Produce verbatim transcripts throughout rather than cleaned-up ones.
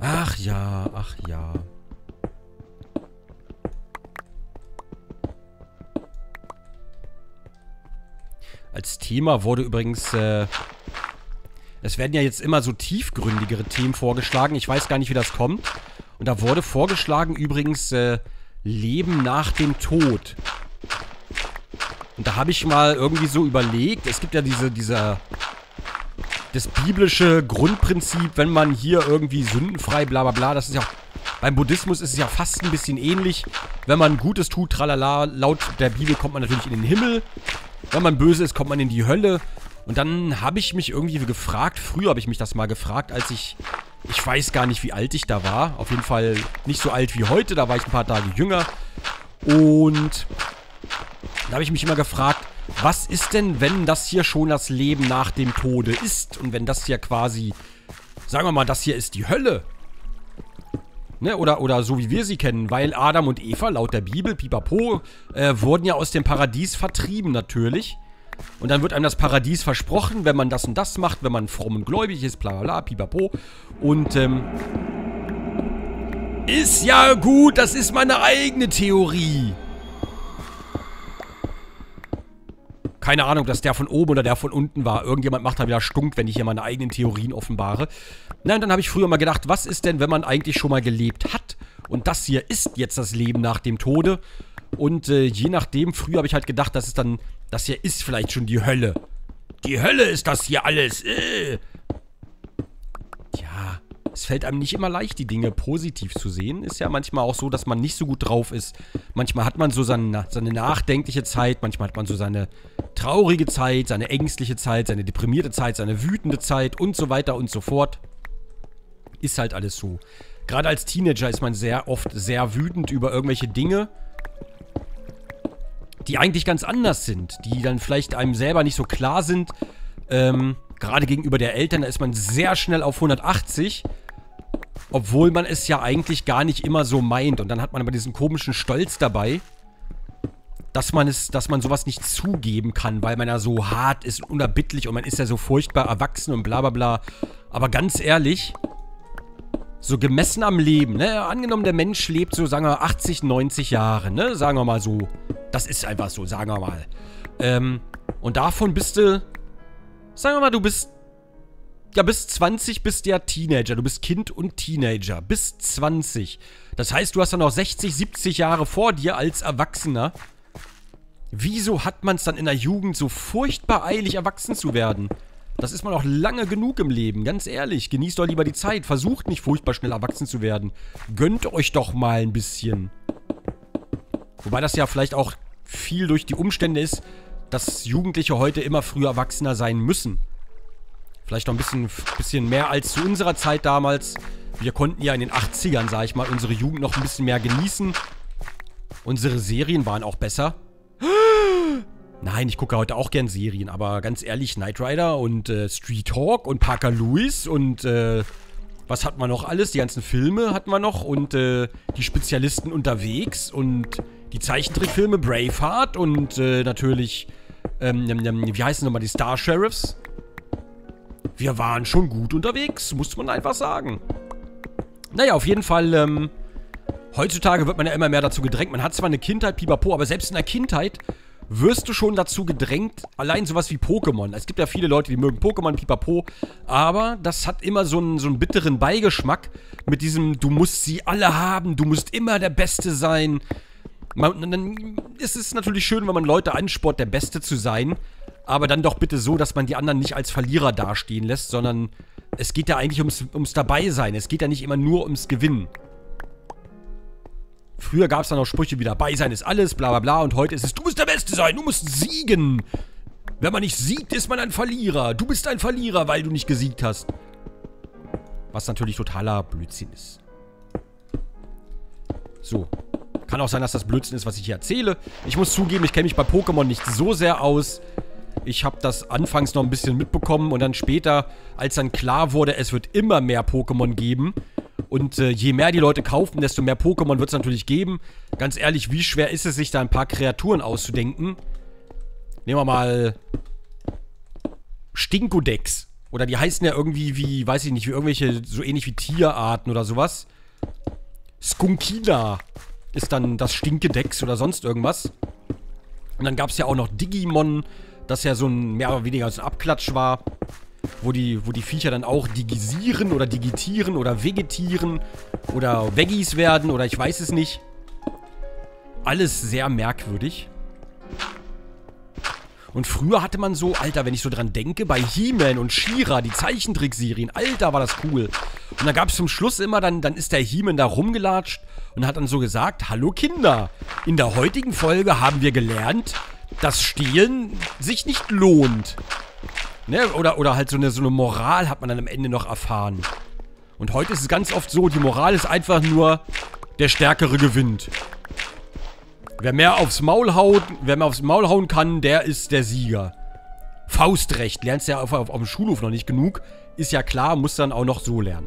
Ach ja, ach ja. Als Thema wurde übrigens, äh, es werden ja jetzt immer so tiefgründigere Themen vorgeschlagen. Ich weiß gar nicht, wie das kommt. Und da wurde vorgeschlagen übrigens, äh, Leben nach dem Tod. Und da habe ich mal irgendwie so überlegt, es gibt ja diese, dieser, das biblische Grundprinzip, wenn man hier irgendwie sündenfrei, bla bla bla, das ist ja, beim Buddhismus ist es ja fast ein bisschen ähnlich. Wenn man Gutes tut, tralala, laut der Bibel kommt man natürlich in den Himmel. Wenn man böse ist, kommt man in die Hölle. Und dann habe ich mich irgendwie gefragt, früher habe ich mich das mal gefragt, als ich, ich weiß gar nicht, wie alt ich da war. Auf jeden Fall nicht so alt wie heute, da war ich ein paar Tage jünger. Und da habe ich mich immer gefragt, was ist denn, wenn das hier schon das Leben nach dem Tode ist? Und wenn das hier quasi, sagen wir mal, das hier ist die Hölle. Ne, oder, oder so wie wir sie kennen, weil Adam und Eva, laut der Bibel, pipapo, äh, wurden ja aus dem Paradies vertrieben natürlich. Und dann wird einem das Paradies versprochen, wenn man das und das macht, wenn man fromm und gläubig ist, bla bla bla, pipapo. Und, ähm, ist ja gut, das ist meine eigene Theorie. Keine Ahnung, dass der von oben oder der von unten war. Irgendjemand macht da wieder Stunk, wenn ich hier meine eigenen Theorien offenbare. Nein, dann habe ich früher mal gedacht, was ist denn, wenn man eigentlich schon mal gelebt hat? Und das hier ist jetzt das Leben nach dem Tode. Und äh, je nachdem, früher habe ich halt gedacht, das ist dann, das hier ist vielleicht schon die Hölle. Die Hölle ist das hier alles. Äh. Tja, es fällt einem nicht immer leicht, die Dinge positiv zu sehen. Ist ja manchmal auch so, dass man nicht so gut drauf ist. Manchmal hat man so seine, seine nachdenkliche Zeit, manchmal hat man so seine traurige Zeit, seine ängstliche Zeit, seine deprimierte Zeit, seine wütende Zeit und so weiter und so fort. Ist halt alles so. Gerade als Teenager ist man sehr oft sehr wütend über irgendwelche Dinge, die eigentlich ganz anders sind, die dann vielleicht einem selber nicht so klar sind. Ähm, gerade gegenüber der Eltern, da ist man sehr schnell auf hundertachtzig, obwohl man es ja eigentlich gar nicht immer so meint. Und dann hat man aber diesen komischen Stolz dabei, dass man es, dass man sowas nicht zugeben kann, weil man ja so hart ist und unerbittlich und man ist ja so furchtbar erwachsen und bla bla bla. Aber ganz ehrlich, so gemessen am Leben, ne? Angenommen, der Mensch lebt so, sagen wir, achtzig, neunzig Jahre, ne? Sagen wir mal so. Das ist einfach so, sagen wir mal. Ähm, und davon bist du, sagen wir mal, du bist, ja, bis zwanzig bist du ja Teenager. Du bist Kind und Teenager. Bis zwanzig. Das heißt, du hast dann noch sechzig, siebzig Jahre vor dir als Erwachsener. Wieso hat man es dann in der Jugend so furchtbar eilig, erwachsen zu werden? Das ist man auch lange genug im Leben, ganz ehrlich. Genießt doch lieber die Zeit. Versucht nicht furchtbar schnell erwachsen zu werden. Gönnt euch doch mal ein bisschen. Wobei das ja vielleicht auch viel durch die Umstände ist, dass Jugendliche heute immer früher erwachsener sein müssen. Vielleicht noch ein bisschen, bisschen mehr als zu unserer Zeit damals. Wir konnten ja in den achtzigern, sag ich mal, unsere Jugend noch ein bisschen mehr genießen. Unsere Serien waren auch besser. Nein, ich gucke heute auch gern Serien, aber ganz ehrlich, Knight Rider und äh, Street Hawk und Parker Lewis und äh, was hat man noch alles? Die ganzen Filme hatten wir noch und äh, die Spezialisten unterwegs und die Zeichentrickfilme Braveheart und äh, natürlich, ähm, wie heißen nochmal, die Star Sheriffs. Wir waren schon gut unterwegs, muss man einfach sagen. Naja, auf jeden Fall, ähm, heutzutage wird man ja immer mehr dazu gedrängt. Man hat zwar eine Kindheit, pipapo, aber selbst in der Kindheit wirst du schon dazu gedrängt, allein sowas wie Pokémon. Es gibt ja viele Leute, die mögen Pokémon, pipapo, aber das hat immer so einen, so einen bitteren Beigeschmack mit diesem, du musst sie alle haben, du musst immer der Beste sein. Man, dann ist es natürlich schön, wenn man Leute anspornt, der Beste zu sein, aber dann doch bitte so, dass man die anderen nicht als Verlierer dastehen lässt, sondern es geht ja eigentlich ums, ums Dabeisein. Es geht ja nicht immer nur ums Gewinnen. Früher gab es dann auch Sprüche wie dabei sein ist alles, bla bla bla. Und heute ist es, du musst der Beste sein, du musst siegen. Wenn man nicht siegt, ist man ein Verlierer. Du bist ein Verlierer, weil du nicht gesiegt hast. Was natürlich totaler Blödsinn ist. So. Kann auch sein, dass das Blödsinn ist, was ich hier erzähle. Ich muss zugeben, ich kenne mich bei Pokémon nicht so sehr aus. Ich habe das anfangs noch ein bisschen mitbekommen und dann später, als dann klar wurde, es wird immer mehr Pokémon geben. Und äh, je mehr die Leute kaufen, desto mehr Pokémon wird es natürlich geben. Ganz ehrlich, wie schwer ist es, sich da ein paar Kreaturen auszudenken? Nehmen wir mal Stinkodex. Oder die heißen ja irgendwie wie, weiß ich nicht, wie irgendwelche, so ähnlich wie Tierarten oder sowas. Skunkina ist dann das Stinkedex oder sonst irgendwas. Und dann gab es ja auch noch Digimon, das ja so ein mehr oder weniger so ein Abklatsch war. Wo die, wo die Viecher dann auch digisieren oder digitieren oder vegetieren oder Veggies werden oder ich weiß es nicht. Alles sehr merkwürdig. Und früher hatte man so, Alter, wenn ich so dran denke, bei He-Man und She-Ra, die Zeichentrickserien, Alter, war das cool. Und dann gab es zum Schluss immer, dann, dann ist der He-Man da rumgelatscht und hat dann so gesagt, hallo Kinder, in der heutigen Folge haben wir gelernt, dass Stehlen sich nicht lohnt. Ne? Oder, oder halt so eine, so eine Moral hat man dann am Ende noch erfahren. Und heute ist es ganz oft so, die Moral ist einfach nur, der Stärkere gewinnt. Wer mehr aufs Maul haut, wer mehr aufs Maul hauen kann, der ist der Sieger. Faustrecht, lernst du ja auf, auf, auf dem Schulhof noch nicht genug. Ist ja klar, musst dann auch noch so lernen.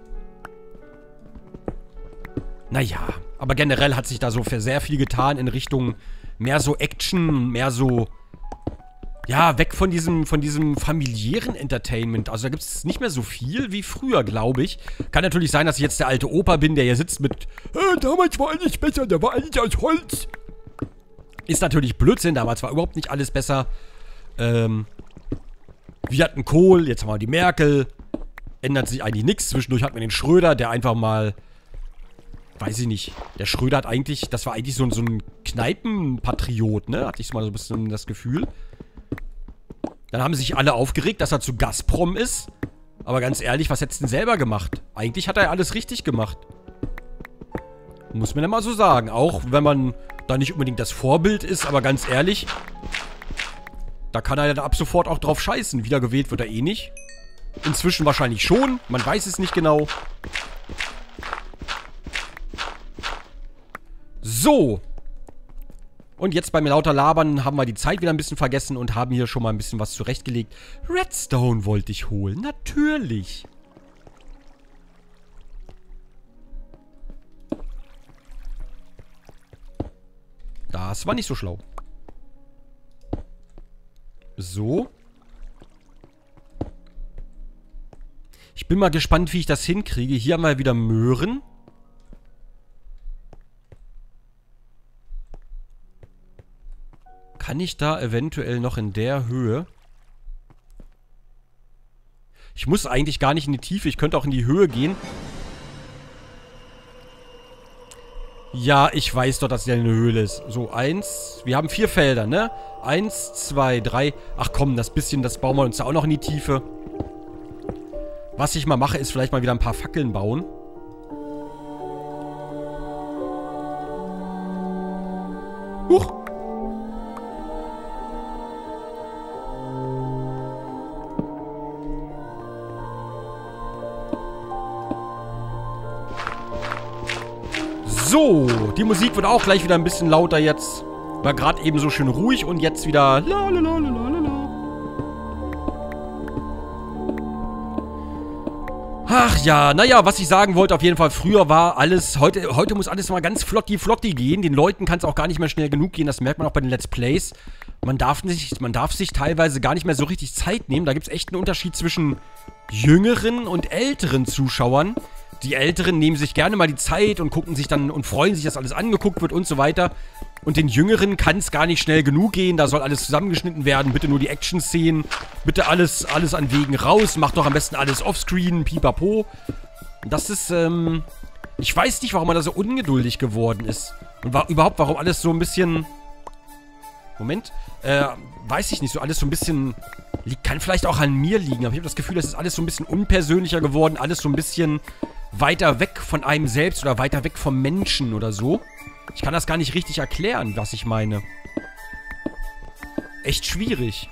Naja, aber generell hat sich da so für sehr viel getan in Richtung mehr so Action, mehr so, ja, weg von diesem, von diesem familiären Entertainment. Also da gibt es nicht mehr so viel wie früher, glaube ich. Kann natürlich sein, dass ich jetzt der alte Opa bin, der hier sitzt mit, äh, damals war alles besser, da war alles aus Holz. Ist natürlich Blödsinn, damals war überhaupt nicht alles besser. Ähm, wir hatten Kohl, jetzt haben wir die Merkel. Ändert sich eigentlich nichts. Zwischendurch hatten wir den Schröder, der einfach mal, weiß ich nicht, der Schröder hat eigentlich, das war eigentlich so, so ein Kneipenpatriot, ne? Hatte ich so mal so ein bisschen das Gefühl. Dann haben sich alle aufgeregt, dass er zu Gazprom ist. Aber ganz ehrlich, was hättest du denn selber gemacht? Eigentlich hat er ja alles richtig gemacht. Muss man ja mal so sagen. Auch wenn man da nicht unbedingt das Vorbild ist, aber ganz ehrlich, da kann er ja ab sofort auch drauf scheißen. Wiedergewählt wird er eh nicht. Inzwischen wahrscheinlich schon. Man weiß es nicht genau. So. Und jetzt beim lauter Labern haben wir die Zeit wieder ein bisschen vergessen und haben hier schon mal ein bisschen was zurechtgelegt. Redstone wollte ich holen. Natürlich. Das war nicht so schlau. So. Ich bin mal gespannt, wie ich das hinkriege. Hier haben wir wieder Möhren. Kann ich da eventuell noch in der Höhe? Ich muss eigentlich gar nicht in die Tiefe. Ich könnte auch in die Höhe gehen. Ja, ich weiß doch, dass der eine Höhle ist. So, eins. Wir haben vier Felder, ne? Eins, zwei, drei. Ach komm, das bisschen, das bauen wir uns da auch noch in die Tiefe. Was ich mal mache, ist vielleicht mal wieder ein paar Fackeln bauen. Huch! So, die Musik wird auch gleich wieder ein bisschen lauter jetzt. War gerade eben so schön ruhig und jetzt wieder la la la la la la. Ach ja, naja, was ich sagen wollte, auf jeden Fall, früher war alles, heute, heute muss alles mal ganz flotti flotti gehen. Den Leuten kann es auch gar nicht mehr schnell genug gehen, das merkt man auch bei den Let's Plays. Man darf, nicht, man darf sich teilweise gar nicht mehr so richtig Zeit nehmen. Da gibt es echt einen Unterschied zwischen jüngeren und älteren Zuschauern. Die Älteren nehmen sich gerne mal die Zeit und gucken sich dann und freuen sich, dass alles angeguckt wird und so weiter. Und den Jüngeren kann es gar nicht schnell genug gehen. Da soll alles zusammengeschnitten werden. Bitte nur die Action-Szenen. Bitte alles, alles an Wegen raus. Macht doch am besten alles offscreen. Pipapo. Das ist, ähm... Ich weiß nicht, warum man da so ungeduldig geworden ist. Und war, überhaupt, warum alles so ein bisschen... Moment. Äh, weiß ich nicht. So alles so ein bisschen... Kann vielleicht auch an mir liegen. Aber ich habe das Gefühl, es ist alles so ein bisschen unpersönlicher geworden. Alles so ein bisschen... weiter weg von einem selbst oder weiter weg vom Menschen oder so. Ich kann das gar nicht richtig erklären, was ich meine. Echt schwierig.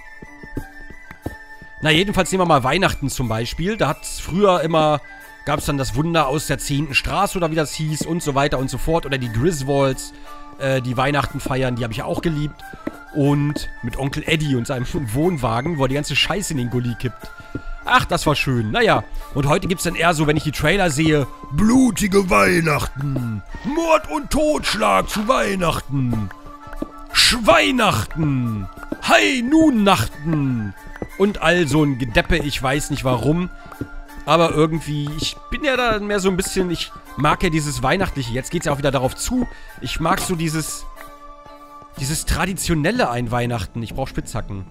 Na, jedenfalls nehmen wir mal Weihnachten zum Beispiel. Da hat es früher immer, gab es dann das Wunder aus der zehnten Straße oder wie das hieß und so weiter und so fort. Oder die Griswolds, äh, die Weihnachten feiern, die habe ich ja auch geliebt. Und mit Onkel Eddie und seinem Wohnwagen, wo er die ganze Scheiße in den Gully kippt. Ach, das war schön. Naja, und heute gibt es dann eher so, wenn ich die Trailer sehe, blutige Weihnachten, Mord und Totschlag zu Weihnachten, Schweihnachten, High Noon Nachten Und all so ein Gedeppe, ich weiß nicht warum. Aber irgendwie, ich bin ja da mehr so ein bisschen, ich mag ja dieses Weihnachtliche. Jetzt geht's ja auch wieder darauf zu. Ich mag so dieses, dieses traditionelle ein Weihnachten. Ich brauche Spitzhacken.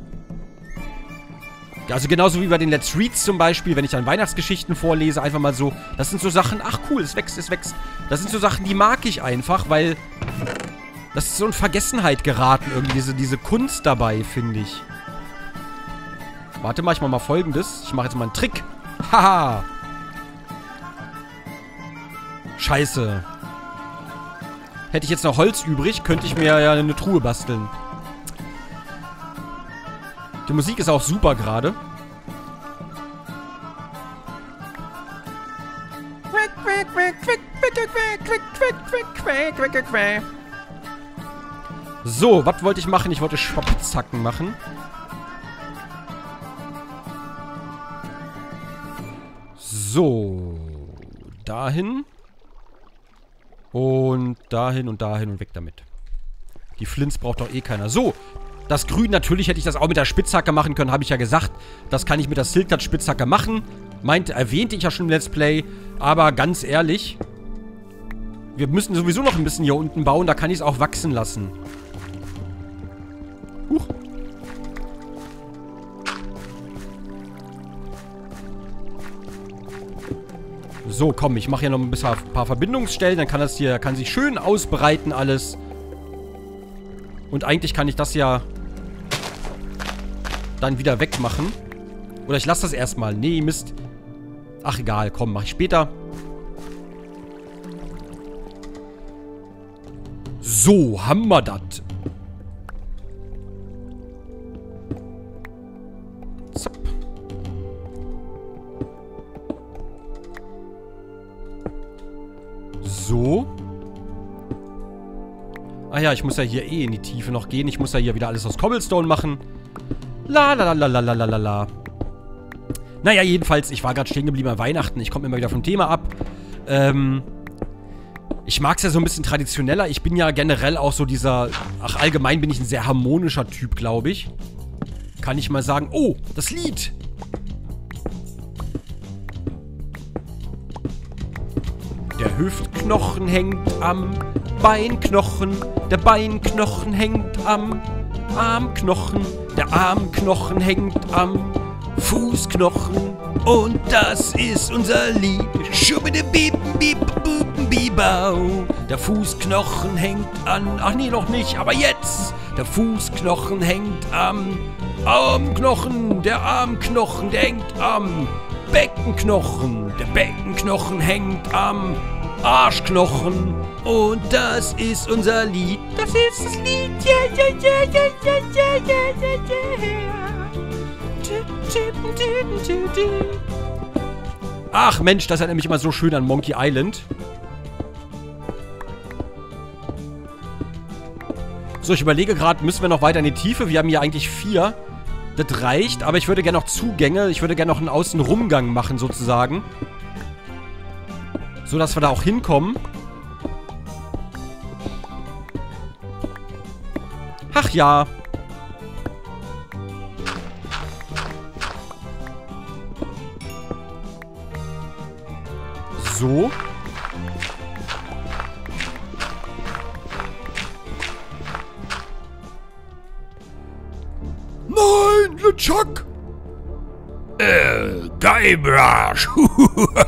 Also genauso wie bei den Let's Reads zum Beispiel, wenn ich dann Weihnachtsgeschichten vorlese, einfach mal so, das sind so Sachen, ach cool, es wächst, es wächst. Das sind so Sachen, die mag ich einfach, weil das ist so in Vergessenheit geraten irgendwie, diese, diese Kunst dabei, finde ich. Warte mal, ich mach mal Folgendes. Ich mache jetzt mal einen Trick. Haha. Scheiße. Hätte ich jetzt noch Holz übrig, könnte ich mir ja eine Truhe basteln. Die Musik ist auch super gerade. So, was wollte ich machen? Ich wollte Spitzhacken machen. So. Dahin. Und dahin und dahin und weg damit. Die Flints braucht doch eh keiner. So. Das Grün, natürlich hätte ich das auch mit der Spitzhacke machen können, habe ich ja gesagt. Das kann ich mit der Silk-Touch Spitzhacke machen. Meint, erwähnte ich ja schon im Let's Play. Aber ganz ehrlich, wir müssen sowieso noch ein bisschen hier unten bauen. Da kann ich es auch wachsen lassen. Huch. So, komm, ich mache hier noch ein bisschen, ein paar Verbindungsstellen. Dann kann das hier, kann sich schön ausbreiten alles. Und eigentlich kann ich das ja dann wieder wegmachen. Oder ich lasse das erstmal. Nee, Mist. Ach, egal. Komm, mache ich später. So, haben wir das. Zapp. So. Ah ja, ich muss ja hier eh in die Tiefe noch gehen. Ich muss ja hier wieder alles aus Cobblestone machen. La la la la la la la la. Naja, jedenfalls, ich war gerade stehen geblieben an Weihnachten. Ich komme immer wieder vom Thema ab. Ähm, ich mag es ja so ein bisschen traditioneller. Ich bin ja generell auch so dieser... Ach, allgemein bin ich ein sehr harmonischer Typ, glaube ich. Kann ich mal sagen... Oh, das Lied! Der Hüftknochen hängt am Beinknochen. Der Beinknochen hängt am Armknochen. Der Armknochen hängt am Fußknochen. Und das ist unser Lied. Schubidibibibibibau. Der Fußknochen hängt an... Ach nee, noch nicht, aber jetzt. Der Fußknochen hängt am Armknochen. Der Armknochen, der hängt am Beckenknochen. Der Beckenknochen hängt am Arschknochen. Und das ist unser Lied. Das ist das Lied. Yeah, yeah, yeah, yeah, yeah, yeah, yeah, yeah. Ach Mensch, das erinnert mich immer so schön an Monkey Island. So, ich überlege gerade, müssen wir noch weiter in die Tiefe? Wir haben hier eigentlich vier. Das reicht, aber ich würde gerne noch Zugänge. Ich würde gerne noch einen Außenrumgang machen, sozusagen. So, dass wir da auch hinkommen. Ach ja. So. Nein, LeChuck! Äh, Guybrush.